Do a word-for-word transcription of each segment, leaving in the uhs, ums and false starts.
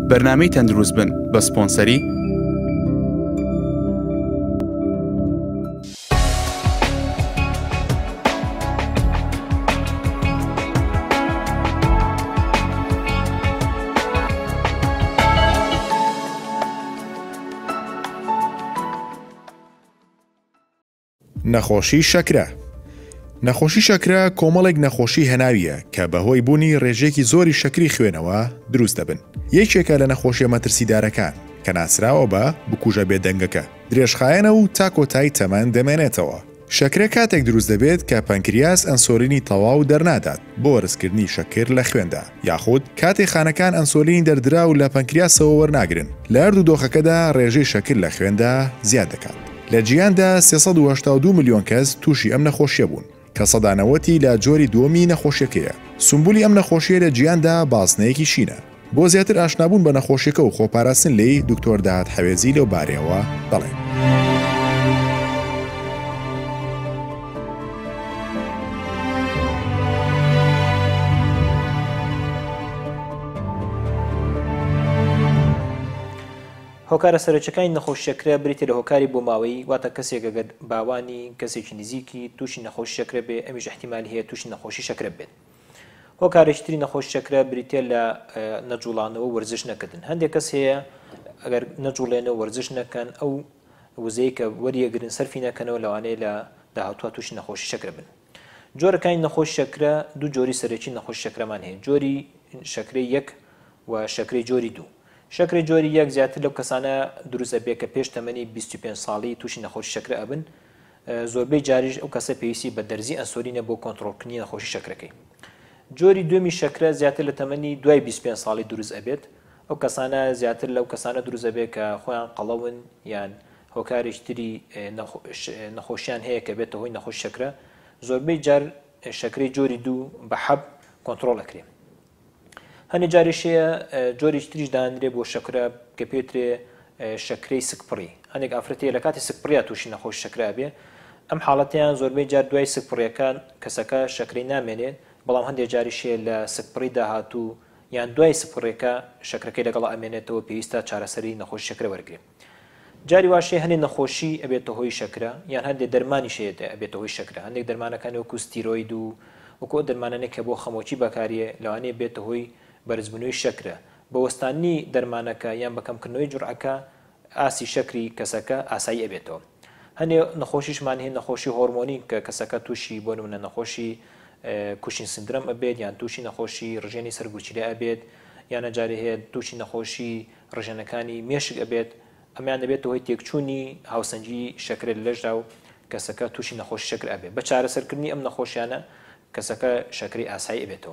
بەرنامەی تەندروست بن بە سپۆنسەری نەخۆشی شەکرە. نەخۆشی شەکرە کۆمەڵێک نەخۆشی هەناویە کە بەهۆی بوونی ڕێژێکی زۆری شەکری خوێنەوە دروست دەبن. یەکێکە لە نەخۆشیە مەترسیدارەکان کە ناسراوە بە بکوژە بێدەنگەکە، درێژخایەنە و تا کۆتایی تەمەن دەمێنێتەوە. شەکرە کاتێک دروست دەبێت کە پەنکریاس ئەنسۆلینی تەواو دەرنادات بۆ وەرزکردنی شەکر لە خوێندا، یاخود کاتێک خانەکان ئەنسۆلینی دەردرا و لە پەنکریاسەوە وەرناگرن، لە هەردوو دۆخەکەدا ڕێژەی شەکر لە خوێندا زیاد دەکات. لە جیهاندا سێسەد و هەشتا و دوو ملیۆن کەس تووشی ئەم نەخۆشیە بوون کە سەدانەوەتی لە جۆری دووەمی نەخۆشیەکەیە. سمبولی ئەم نەخۆشیە لە جیهاندا باسنەیەکی شینە. بۆ زیاتر ئاشنابوون بە نەخۆشیەکە و خۆپاراستن لێی دکتۆر داهات حەوێزی لەو بارەیەوە دەڵێن. هۆکارە سەرچەکانی نەخۆش شەکرە بریتە لە هۆکاری بۆ ماوەی، واتە کەسێک ئەگەر باوانی کەسێکی نزیکی تووشی نەخۆش شەکرە بێ، ئەمیش احتیمالی هەیە تووشی نەخۆشی شەکرە بێت. هۆکارێکی تری نەخۆش شەکرە بریتە لە نەجوڵانەوە وەرزش نەکردن. هەندێک کەس هەیە ئەگەر نەجوڵێنەوە وەرزش نەکەن، ئەو وزەیە کە وەریەگرن سەرفی نەکەنەوە، لەوانەیە لە داهاتوە تووشی نەخۆشی شەکرە بن. جۆرەکانی نەخۆش شەکرە دوو جۆری سەرەکی نەخۆش شەکرەمان هەیە، جۆری شەکرەی یەک و شەکرەی جۆری دوو. شەکری جۆری یەک زیاتر لەو کەسانە دروست دەبێت کە پێش تەمەنی بیست و پێنج ساڵی تووشی نەخۆشی شەکرە ئەبن. زۆربەی جاریش ئەو کەسە پێویستی بە دەرزی ئەنسۆلینە بۆ کۆنتڕۆڵکردنی نەخۆشی شەکرەکەی. جۆری دومی شەکرە زیاتر لە تەمەنی دوای بیست و پێنج ساڵی دروست ئەبێت. ئەو کەسانە زیاتر لەو کەسانە دروست دەبێت کە خۆیان قەڵەون یان هۆکارێکی تری نەخۆشیان هەیە کە بێتە هۆی نەخۆشی شەکرە. زۆربەی جار شەکرەی جۆری دوو بە حەب کۆنتڕۆڵ ئەکرێت. هەنێ جاریشەیە جۆری تریش دانرێ بۆ شەکرە کە پێترێ شەکرەی سکپڕی. هەندێک ئافرەتەیە لە کاتی سکپڕیا تووشی نەخۆش شەکرا بێ. ئەم حاڵەتیان زۆربەی جار دوای سکپڕیەکان کەسەکە شەکرەی نامێنێت، بەڵام هەندێک جاریشەیە لە سکپڕی داهاتوو یان دوای سکپڕێکە شەکرەکەی لەگەڵ ئەمێنێتەوە، پێویستە چارەسەری نەخۆشی شەکرە وەرگێت. جاری واشەیە هەندێک نەخۆشی ئەبێتە هۆی شەکرە، یان هەندێک دەرمانی شەیە ئەبێتە هۆی شەکرە. هەندێک دەرمانەکانی وەکو ستیرۆید و وەکو دەرمانانێک کە بۆ خەمۆکی بەکاریە، لەوانەیە بێتە هۆی بەرزبوونەوەی شەکرە. بە وەستانی دەرمانەکە یان بەکەمکردنەوەی جورعەکە ئاسی شەکری کەسەکە ئاسایی ئەبێتەوە. هەندێک نەخۆشیشمان هەیە نەخۆشی هۆرمۆنی کە کەسەکە تووشی بۆ نمونە نەخۆشی کوشین سندرۆم ئەبێت، یان تووشی نەخۆشی ڕژێنی سەرگوچیلە ئەبێت، یان جارێ هەیە تووشی نەخۆشی ڕژێنەکانی مێشک ئەبێت. ئەمیان دەبێت هۆی تێکچوونی هاوسەنگی شەکرە لە لەشدا و کەسەکە تووشی نەخۆشی شەکر ئەبێت. بە چارەسەرکردنی ئەم نەخۆشیانە کەسەکە شەکری ئاسایی ئەبێتەوە.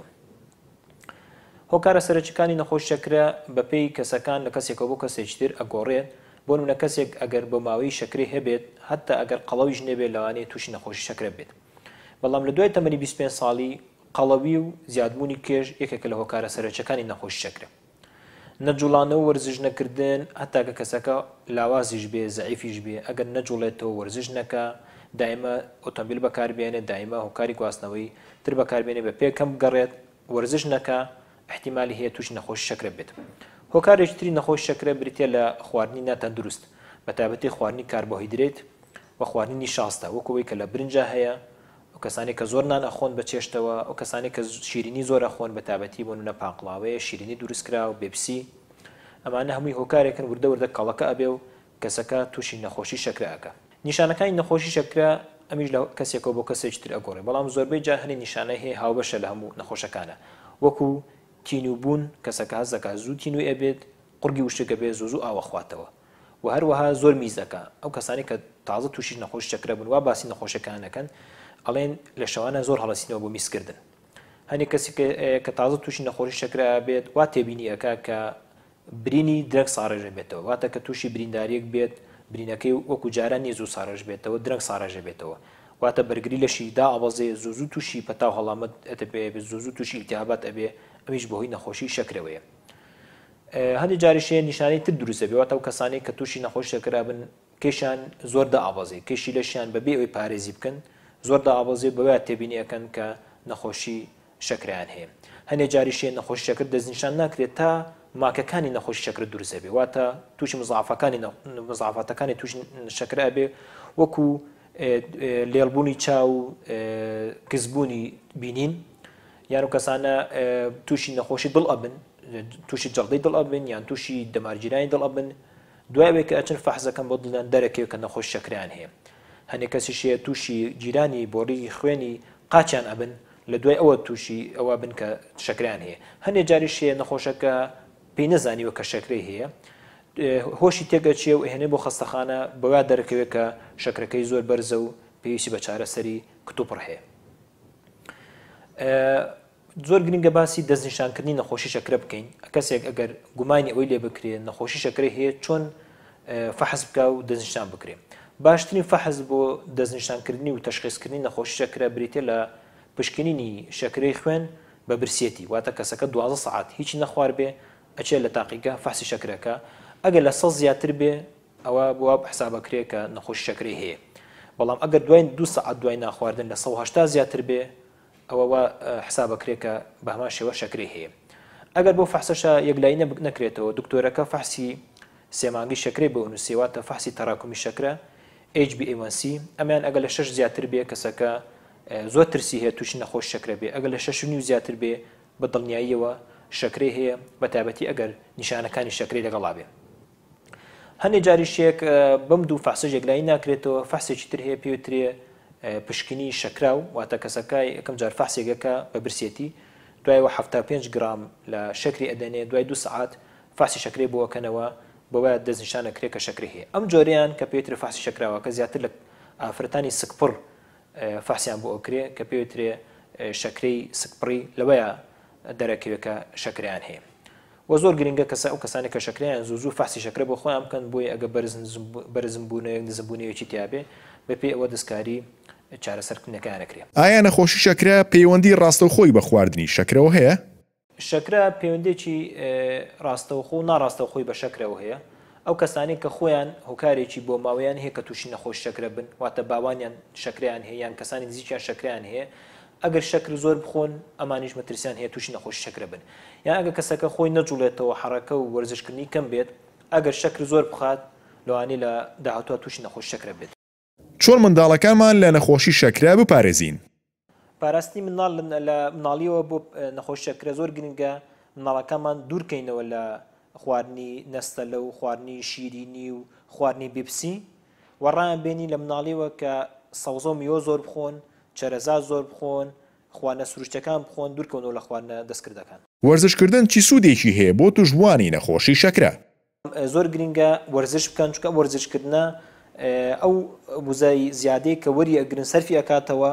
هۆکارە سەرچەکانی نەخۆش شەکرە بەپێی کەسەکان لە کەسێکەوە بۆ کەسێکی تر ئەگۆڕێت. بۆ نمونە کەسێک ئەگەر بە ماوەی شەکرەی هەبێت، هەتا ئەگەر قەڵەویش نەبێت، لەوانەیە تووشی نەخۆشی شەکرە بێت. بەڵام لە دوای تەمەنی بیست و پێنج ساڵی قەڵەوی و زیادبوونی کێژ یەکێکە لە هۆکارە سەرچەکانی نەخۆشی شەکرە. نەجوڵانەوە وەرزش نەکردن، هەتا کە کەسەکە لاوازیش بێ، زەعیفیش بێ، ئەگەر نەجوڵێتەوە وەرزش نەکە، دائیمە ئۆتۆمبیل بەکاربێنێت، دائیمە هۆکاری گواستنەوەی تر بەکاربێنێت، بە پێ کەم بگەڕێت، وەرزش نەکە، احتیمالی هەیە تووشی نەخۆشی شەکرە بێت. هۆکارێکی تری نەخۆشی شەکرە بریتە لە خواردنی ناتەندروست، بەتایبەتی خواردنی کاربۆهیدرێت و خواردنی شاستە، وەکەوەی کە لە برنجە هەیە، ئەو کەسانی کە زۆر نان ئەخۆن بە چێشتەوە، ئەو کەسانی کە شیرینی زۆر ئەخۆن، بەتایبەتی بۆ نمونە پاقڵاوەیە، شیرینی دروستکرا و بێپسی، ئەمانە هەمووی هۆکارێکن وردە وردە کاڵەکە ئەبێ و کەسەکە تووشی نەخۆشی شەکرە ئەکە. نیشانەکانی نەخۆشی شەکرە ئەمیش لە کەسێکەوە بۆ کەسێکی تر ئەگۆڕێ، بەڵام زۆربەی جا هەنێ نیشانەی هەیە هاوبەشە لە هەموو نەخۆشەکانە، وەکو تینوبوون، کەسەکە هەست دەکات زوو تینوی ئەبێت، قورگی وشکە بێت، زوو زوو ئاوە خواتەوە، و هەروەها زۆر میزەکە. ئەو کەسانی کە تازە تووشی نەخۆشی شەکرە بوون وا باسی نەخۆشەکانەکەن، ئەڵێن لە شەوانە زۆر هەڵەسینەوە بۆ میزکردن. هەندێک کەسی کە تازە تووشی نەخۆشی شەکرە بێت، وا تێبینی ئەکا کە برینی درەنگ ساڕێژە بێتەوە، واتە کە تووشی برینداریەک بێت، برینەکەی وەکو جارانی زوو ساڕێژ بێتەوە، درەنگ ساڕێژە بێتەوە، واتە بەرگری لەشی دا ئەوەزێ، زوو زوو تووشی پەتاو هەڵامەت ئەبێ، زوو زوو تووشی ئیلتیهابات ئەبێ، ئەمیش بەهۆی نەخۆشی شەکرەوەیە. هەندێک جاریشەیە نیشانەی تر دروست دەبێت، واتە ئەو کەسانی کە تووشی نەخۆشی شەکرا بن، کێشیان زۆر دائەوەزێ، کێشی لەشیان بەبێ ئەوەی پارێزی بکەن زۆر دائەوەزێ، بەوەیە تێبینی ئەکەن کە نەخۆشی شەکریان هەیە. هەندێک جاریشەیە نەخۆشی شەکر دەستنیشان ناکرێت تا ماکەکانی نەخۆشی شەکرە دروست دەبێت واتە تووشی مزعافەکانی مزعافاتەکانی توش شەکرە ئەبێ وەکو لێڵبوونی چاو کەسبوونی بینین یان و کەسانە تووشی نەخۆشی دڵ ئەبن تووشی جەڵدەی دڵ ئەبن یان تووشی دەمارگیرانی دڵ ئەبن دوای کە ئەچن فەحزەکەم بۆ دڵیان دەرەکەوێت کە نەخۆش شەکریان هەیە هەندێک کەسیشەیە تووشی جیرانی بۆڕی خوێنی قاچیان ئەبن لە دوای ئەوە تووشی ئەوە بن کە شەکریان هەیە هەندێک جاریشەیە نەخۆشەکە پێی نەزانیوە کە شەکرەی هەیە هۆشی تێگەچێ و هێنێ بۆ خەستەخانە بەوا دەرەکەوێت کە شەکرەکەی زۆر بەرزە و پێویستی بە چارەسەری کتوپڕ هەیە زۆر گرنگە باسی دەستنیشانکردنی نەخۆشی شەکرە بکەین کەسێک ئەگەر گومانی ئەوەی لێ بکرێت نەخۆشی شەکرە هەیە چۆن فەحز بکە و دەستنیشان بکرێت باشترین فەحز بۆ دەستنیشانکردنی و تەشخیصکردنی نەخۆشی شەکرە بریتێ لە پشکنینی شەکرەی خوێن بە برسێتی واتە کەسەکە دوازدە سەعات هیچی نەخوار بێ ئەچێت لە تاقیگە فەحسی شەکرەکە ئەگەر لە سەد زیاتر بێ ئەوە بووە حسابەکرێت کە نەخۆشی شەکرەی هەیە بەڵام ئەگەر دوای دوو سەعات دوای ناخواردن لە سەد و هەشتا زیاتر بێ ئەوە حسابەکرێت کە بە هەمان شێوە شەکرەی هەیە ئەگەر بۆ فەحسەشە یەکلایی نەکرێتەوە دکتۆرەکە فەحسی سێمانگی شەکرەی بۆ نووسێواتە فەحسی تەراکمی شەکرە ئیچ بی ئێ وان سی ئەمیان ئەگەر لە شەش زیاتر بێ کەسەکە زۆر ترسی هەیە تووشی نەخۆش شەکرە بێ ئەگەر لە شەش و نیو زیاتر بێ بە دڵنیاییەوە شەکرەی هەیە بە تایبەتی ئەگەر نیشانەکانی شەکرەی لەگەڵا بێ هەندێک جاریشێک بەم دوو فەحسە یەکلایی ناکرێتەوە فەحسێکی تر هەیە پێوترێ پشکنی شەکراو واتە کەسەکەی یەکەم جار فەحسێکەکە بە برسێتی دوایەوە هەفتا پێنج گرام لە شەکری ئەدەنێ دوای دو سەعات فەحسی شەکرەی بۆکەنەوە بەوە دەستنیشانەکرێت کە شەکرەی هەیە ئەم جۆریان کە پێوترێ فەحسی شەکراوە کە زیاتر لە ئافرەتانی سکپڕ فەحسیان بۆ ئەکرێ کە پێوترێ شەکرەی سکپڕی لەوەیە دەرەکەوێت کە شەکریان هەیە و زۆر گرنگە کەسە ئەو کەسانی کە شەکریان زوو زوو فەحسی شەکرە بۆ خۆیان بکەن بۆی ئەگە بەرزمبوونەیەک نزمبوونەیەکی تیابێ بەپێی ئەوە دەستکاری چارەسەرکردنەکانەکرێت ئایا نەخۆشی شەکرە پەیوەندی ڕاستەوخۆی بە خواردنی شەکرەوە هەیە؟ شەکرە پەیوەندێکی ڕاستەوخۆ و ناڕاستەوخۆی بە شەکرەوە هەیە ئەو کەسانی کە خۆیان هۆکارێکی بۆ ماوەیان هەیە کە تووشی نەخۆش شەکرە بن واتە باوانیان شەکریان هەیە یان کەسانی نزیکیان شەکریان هەیە ئەگەر شەکر زۆر بخۆن ئەمانیش مەترسیان هەیە تووشی نەخۆش شەکرە بن یان ئەگەر کەسەکە خۆی نەجوڵێتەوە حەڕەکە و وەرزشکردنی کەم بێت ئەگەر شەکر زۆر بخات لەوانەیە لە داهاتوە تووشی نەخۆش شەکرە بێت چۆن منداڵەکانمان لە نەخۆشی شەکرە بپارێزین؟ پاراستنی مناڵ لە مناڵیەوە بۆ نەخۆش شەکرە زۆر گرنگە مناڵەکانمان دوورکەینەوە لە خواردنی نەستەلە و خواردنی شیرینی و خواردنی بیپسی وەڕایان بێنی لە مناڵیەوە کە سەوزە و میوە زۆر بخۆن چەرەزا زۆر بخۆن خواردنە سروشتەکان بخۆن دوورکەونەوە لە خواردنە دەستکردەکان وەرزشکردن چی سوودێکی هەیە بۆ توشبوانی نەخۆشی شەکرە؟ زۆر گرنگە وەرزش بکەن چونکە وەرزشکردنە ئەو وزای زیادەی کە وەری ئەگرن سەرفی ئەکاتەوە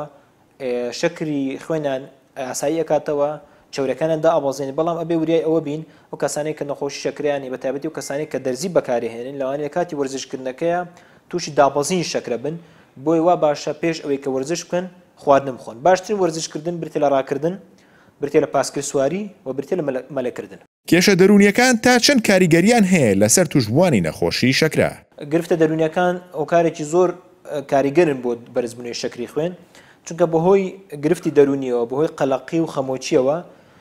شەکری خوێنان ئاسایی ئەکاتەوە چاورەکانیان دائەبەزێنێت بەڵام ئەبێ وریای ئەوە بین ئەو کەسانەی کە نەخۆشی شەکریانی بە تایبەتی و کەسانەی کە دەرزی بەکارهێنن لەوانەیە کاتی وەرزشکردنەکەیە تووشی دابەزینی شەکرە بن بۆی وا باشە پێش ئەوەی کە وەرزش بکەن خواردن بخۆن باشترین وەرزشکردن برتێ لە ڕاکردن برتێ لە پاسکرد سواری و برتێ لە مەلەکردن کێشە دەرونیەکان تا چەند کاریگەریان هەیە لەسەر توشبوانی نەخۆشی شەکرە؟ گرفتە دەرونیەکان ئەو کارێکی زۆر کاریگەرن بۆ بەرزبوونی شەکری خوێن چونکە بەهۆی گرفتی دەرونیەوە بەهۆی قەلەقی و خەمۆچیەوە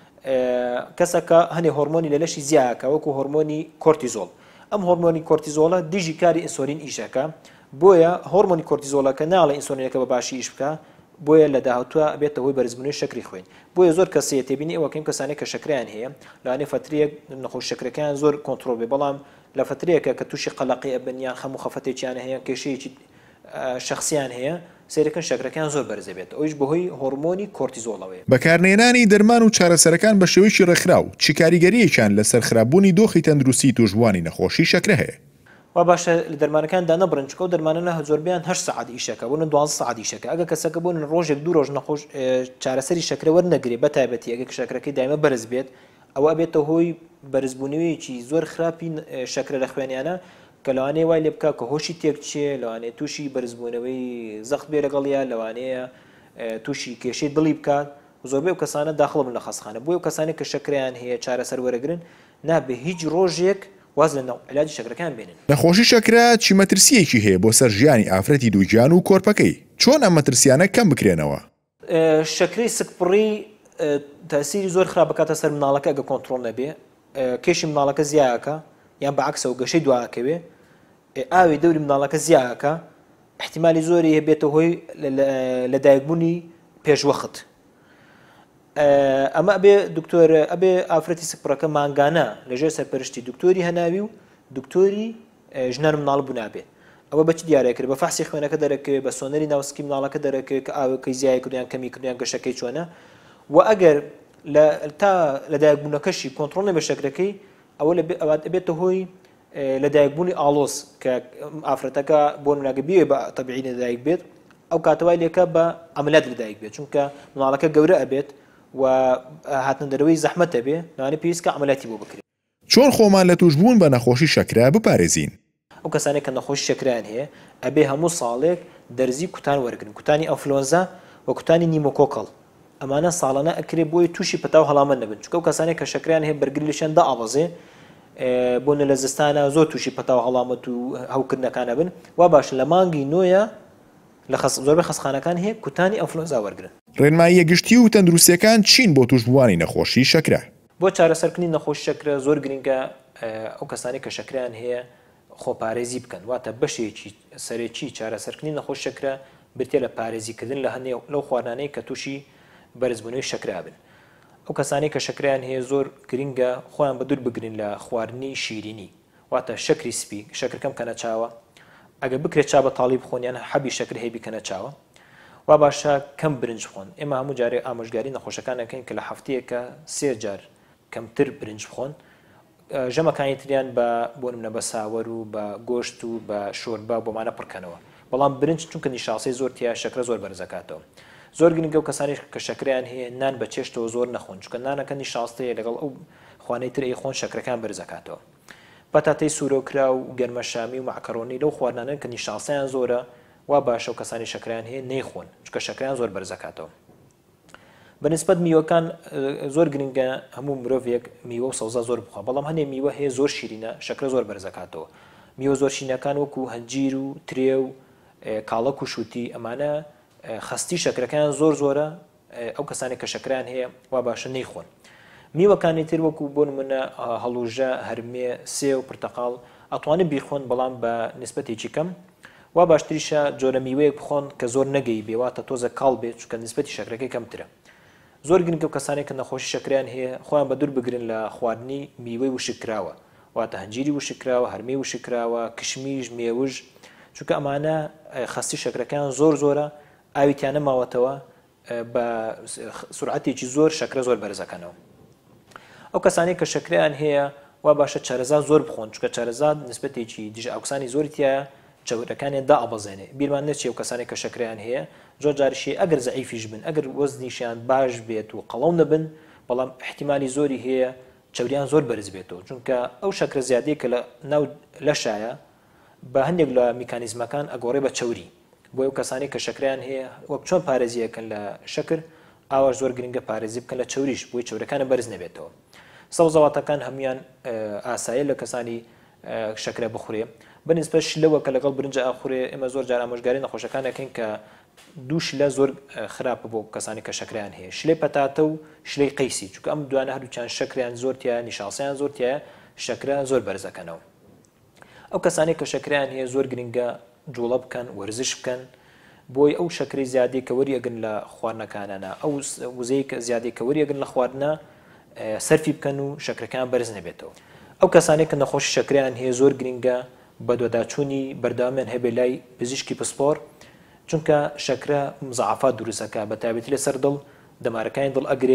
کەسەکە هەندێک هۆرمۆنی لە لەشی زیاکە وەکو هۆرمۆنی کۆرتیزۆڵ ئەم هۆرمۆنی کۆرتیزۆڵە دژی کاری ئینسۆلین ئیشەکە بۆیە هۆرمۆنی کۆرتیزۆڵەکە ناڵە ئینسۆلینەکە بە باشی ئیش بکە بۆیە لە داهاتوە بێتە هۆی بەرزبوونی شەکری خوێن بۆیە زۆر کەسەیە تێبینی ئەوەکەیم کەسانێک کە شەکریان هەیە لەوانەیە فترەیەک نەخۆش شەکرەکەیان زۆر کۆنتڕۆڵ بێ بەڵام لە فترەیەکە کە تووشی قەلەقی ئەبن یان خەم و خەفەتێکیان هەیە کێشەیەکی شخصیان هەیە سیرەکەن شەکرەکان زۆر بەرزە بێت ئەویش بەهۆی هۆرمۆنی کۆرتیزۆڵەوەی بەکارهێنانی دەرمان و چارەسەرەکان بە شێوەیەکی ڕێکخراو چی کاریگەریەکیان لەسەر خراپبوونی دۆخی تەندروستی توشبوانی نەخۆشی شەکرە هەیە؟ وا باشە لە دەرمانەکاندا نەبڕن چکە و دەرمانە زۆربیان هەشت سەعات ئیشەکە بوون دوازدە سەعات ئیشەکە ئەگە کەسەکە بوون ڕۆژێک دوو ڕۆژ نەخۆش چارەسەری شەکرە وەرنەگرێ بە تایبەتی ئەگە شەکرەکەی دایمە بەرز بێت ئەوە بێتە هۆی بەرزبوونەوەیەکی زۆر خراپی شەکرە لە خوێنیانە کە لەوانەیە وای لێ بکە کە هۆشی تێک چێ لەوانەیە تووشی بەرزبوونەوەی زەخت بێ لەگەڵیە لەوانەیە تووشی کێشەی دڵی بکات زۆربەی و کەسانە داخڵ بن لە خەستەخانە بۆی و کەسانی کە شەکریان هەیە چارەسەر وەرەگرن نابێ هیچ ڕۆژێک واز لە علاجی شەکرەکان بێنن. نەخۆشی شەکرە چی مەترسیەکی هەیە بۆ سەر ژیانی ئافرەتی دووگیان و کۆرپەکەی چۆن ئەم مەترسیانە کەم بکرێنەوە؟ شەکرەی سکپڕی تاسیری زۆر خراپ بکاتە سەر مناڵەکە ئەگە کۆنتڕۆڵ نەبێ کێشی مناڵەکە زیاکە یان بەعکسەوە گەشەی دواکەوێ ئاوی دەوری مناڵەکە زیاکە احتیمالی زۆری هەبێتە هۆی لەدایکبوونی پێشوەخت. ئەمە ئەبێ دکتۆر ئەبێ ئافرەتی سپڕەکە ماگانە لەژێر سەرپەرشتی دکتۆری هەناوی و دکتۆری ژنان مناڵ بوو نابێ. ئەوە بەچ دیارەکرد بە فەحسی خوێنەکە دەرەکەوێت بە سۆنەری ناوسکی مناڵەکە دەرەکەوێت کە ئاوەکەی زیای کردیان کەمی کردیان گەشەکەی چۆنە و ئەگەر تا لەدایکبوونەکەشی کۆنتڕۆڵی بە شەکرەکەی ئەوە ئەوات بێتە هۆی لەدایکبوونی ئاڵۆز کە ئافرەتەکە بۆ نمونەگە بێ بە تەبیعی لەدایک بێت ئەو کاتەوای لێکە بە ئەمەلات لەدایک بێت چونکە مناڵەکە گەورە ئەبێت و هاتنە دەرەوەی زەحمەتە بێ لەوانەیە پێویستکە ئەمەلاتی بۆ بکرێت. چۆن خۆمان لە توشبوون بە نەخۆشی شەکرە بپارێزین؟ ئەو کەسانێک کە نەخۆشی شەکریان هەیە ئەبێ هەموو ساڵێک دەرزی کوتان وەرگن، کوتانی ئەنفلۆنزا و کوتانی نیمۆکۆکڵ. ئەمانە ساڵانە ئەکرێ بۆی تووشی پەتاو هەڵامە نەبن چونکە ئەو کەسانێک کە شەکریان هەیە بەرگریشیان دائەڵەزێ بۆ لە زستانە زۆر تووشی پەتاو هەڵامەت و هەوکردنەکانە بن وا باش لە مانگی نۆیە لە زۆربەی خەسخانەکان هەیە کوتانی ئەنفلۆنزا وەرگن. ڕێنماییە گشتی و تەندروستیەکان چین بۆ توشبووانی نەخۆشی شەکرە؟ بۆ چارەسەرکردنی نەخۆشی شەکرە زۆر گرنگە ئەو کەسانی کە شەکریان هەیە خۆپارێزی بکەن واتە بەشێکی سەرێکی چارەسەرکردنی نەخۆشی شەکرە بتێ لە پارێزیکردن لە هەندێک لەو خواردانەی کە تووشی بەرزبوونەوەی شەکرا بن. ئەو کەسانی کە شەکریان هەیە زۆر گرنگە خۆیان بە دوور بگرن لە خواردنی شیرینی واتە شەکری سپی شەکرکەم کەنە چاوە ئەگە بکرێت چا بە تاڵی بخۆنیان حەبی شەکر هەیە بیکەنە چاوە وا باشە کەم برنج بخۆن. ئێمە هەموو جارێ ئامۆژگاری نەخۆشەکانەکەین کە لە هەفتەیەکە سێ جار کەمتر برنج بخۆن ژەمەکانی تریان بە بۆ نمونە بە ساوەر و بە گۆشت و بە شۆربە بۆمانە پڕکەنەوە بەڵام برنج چونکە نیشاسی زۆر تیا شەکرە زۆر بەرزەکاتەوە. زۆر گرنگە و کەسانی کە شەکریان هەیە نان بە چێشتەوە زۆر نەخۆن چونکە نانەکە نیشاستەیە لەگەڵ ئەو خوانەی تر ئەی خۆن شەکرەکان بەرزەکاتەوە. پەتاتەی سوورۆکرا و گەرمەشامی و معکەڕۆنی لەو خواردانن کە نیشاسەیان زۆرە وا باشە و کەسانی شەکریان هەیە نەیخۆن چونکە شەکریان زۆر بەرزەکاتەوە. بەنسبەت میوەکان زۆر گرنگە هەموو مرۆڤێک میوە و سەوزە زۆر بخوا بەڵام هەنێ میوە هەیە زۆر شیرینە شەکرە زۆر بەرزەکاتەوە. میوە زۆر شیرینەکان وەکو هەنجیر و ترێ و کاڵک و شووتی ئەمانە خستی شەکرەکان زۆر زۆرە ئەو کەسانی کە شەکریان هەیە وا باشە نەیخۆن. میوەکانی تر وەکو بۆ نمونە هەڵوژە هەرمێ سێ و پرتەقاڵ ئەتوانن بیخۆن بەڵام بە نسبەتێکی کەم وا باشتریشە جۆرە میوەیەک بخۆن کە زۆر نەگەی بێواتە تۆزە کاڵ بێت چونکە نسبەتی شەکرەکەی کەمترە. زۆر گرنگە و کەسانێک کە نەخۆشی شەکریان هەیە خۆیان بە دوور بگرن لە خواردنی میوەی وشکراوە واتە هەنجیری وشکراوە هەرمی وشکراوە کشمیش مێوژ چونکە ئەمانە خستی شەکرەکان زۆر زۆرە ئاویتیانە ماوەتەوە بە سورعەتێکی زۆر شەکرە زۆر بەرزەکەنەوە. ئەو کەسانی کە شەکریان هەیە وا باشە چارەزات زۆر بخۆن چونکە چارەزات نسبەتێکی دیژە ئاوکسانی زۆریتیە چاودەکانیان دا ئەبەزێنێ بیرمان نەچێ و کەسانی کە شەکریان هەیە زۆر جاریشی ئەگەر زەعیفیش بن ئەگەر وەزنیشیان باش بێت و قەڵەو نەبن بەڵام احتیمالی زۆری هەیە چاودیان زۆر بەرز بێتەوە چونکە ئەو شەکرە زیادەیە کە لە ناو لەشایە بە هەندێک لە میکانیزمەکان ئەگۆڕێ بە چەوری بۆ ئەو کەسانی کە شەکریان هەیە وەک چۆن پارێزیەکەن لە شەکر ئاواش زۆر گرنگە پارێزی بکەن لە چەوریش بۆی چەورەکانە بەرز نەبێتەوە. سەوزەواتەکان هەمویان ئاسایە لە کەسانی شەکرە بخورێ بەنسبەت شلەوە کە لەگەڵ برنج ئاخورێ ئێمە زۆر جار ئامۆژگاری نەخۆشەکانەکەین کە دوو شلە زۆر خراپە بۆ کەسانی کە شەکریان هەیە شلەی پەتاتە و شلەی قەیسی چونکە ئەم دوانە هەردووچیان شەکریان زۆرتیە نیشاسیان زۆرتیە شەکرە زۆر بەرزەکەنەوە. ئەو کەسانی کە شەکریان هەیە زۆر گرنگە جوڵە بکەن وەرزش بکەن بۆی ئەو شەکری زیادی کە وەریەگرن لە خواردنەکانانە ئەو وزەی کە زیادی کە وەریەگرن لە خواردنە سەرفی بکەن و شەکرەکان بەرز نەبێتەوە. ئەو کەسانی کە نەخۆشی شەکریان هەیە زۆر گرنگە بە دووەداچوونی بەردەوامیان هەبێ لای پزیشکی پسپۆر چونکە شەکرە مزعافات دروستەکە بە تایبەتی لەسەر دڵ دەمارەکانی دڵ ئەگرێ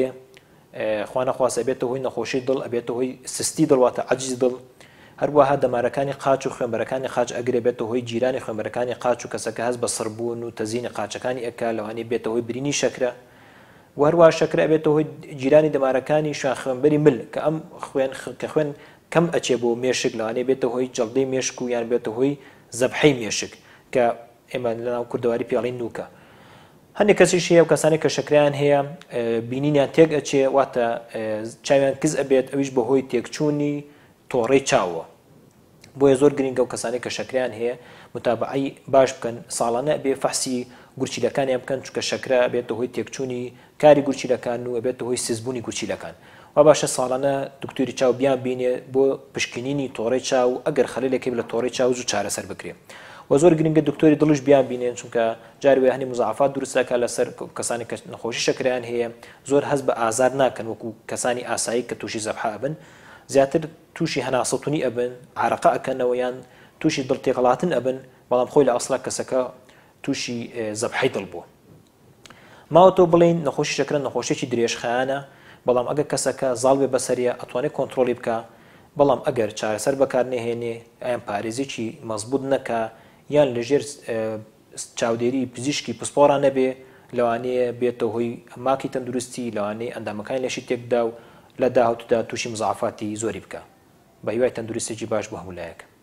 خوا نەخواسە ئەبێتە هۆی نەخۆشی دڵ ئەبێتە هۆی سستی دڵ واتە عەجزی دڵ هەروەها دەمارەکانی قاچ و خوێنبەرەکانی قاچ ئەگرێ بێتە هۆی جیرانی خوێنبەرەکانی قاچ و کەسەکە هەست بە سڕبوون و تەزیینی قاچەکانی ئەکا لەوانەیە بێتە هۆی برینی شەکرە و هەروەها شەکرە ئەبێتە هۆی جیرانی دەمارەکانی شوێن خوێنبەری مل کە ئەم خوێن کە خوێن کەم ئەچێ بۆ مێشک لەوانەیە بێتە هۆی جەڵدەی مێشک و یان بێتە هۆی زەبحەی مێشک کە ئێمە لەناو کوردەواری پیاڵی نووکە. هەندێک کەسیش هەیە و کەسانی کە شەکریان هەیە بینینیان تێک ئەچێ واتە چاویان کز ئەبێت ئەویش بەهۆی تێکچوونی تۆڕەی چاوە بۆیە زۆر گرنگە و کەسانی کە شەکریان هەیە متابعی باش بکەن ساڵانە بێ فەحسی گورچیلەکانیان بکەن چونکە شەکرە بێتە هۆی تێکچوونی کاری گورچیلەکان و ئەبێتە هۆی سزبوونی گورچیلەکان وا باشە ساڵانە دکتۆری چاو بیان بینێ بۆ پشکنینی تۆڕی چاو ئەگەر خەلەلێکی لە تۆڕی چاو زوو چارەسەر بکرێ و زۆر گرنگە دکتۆری دڵش بیان بینێن چونکە جاری وێ هەنی مزعفات دروستەکە لەسەر کەسانی کە نەخۆشی شەکرەیان هەیە زۆر هەست بە ئازار ناکەن وەکو کەسانی ئاسایی کە تووشی زەبحە بن زیاتر تووشی هەناسەتونی ئەبن عرەقە ئەکەنەوە یان تووشی دڵتێقەڵاتن ئەبن بەڵام خۆی لە ئەسڵا کەسەکە تووشی زەبحەی دڵ بووە ماوەتۆ بڵین نەخۆشی شەکرە نەخۆشیێکی درێژخایانە بەڵام ئەگەر کەسەکە زاڵ بێ بەسەریە ئەتوانێت کۆنتترۆلی بکە بەڵام ئەگەر چارەسەر بەکار نێهێنێ ئەیان پارێزێکی مەزبوط نەکە یان لەژێر چاودێری پزیشکی پسپۆران نەبێ لەوانەیە بێتە هۆی ماکی تەندروستی لەوانەیە ئەندامەکانی لەشی تێکدا و لە داهاتوودا تووشی مزعفاتی زۆری بکە بە هیوای تەندروستێکی باش بۆ هەمولایەکە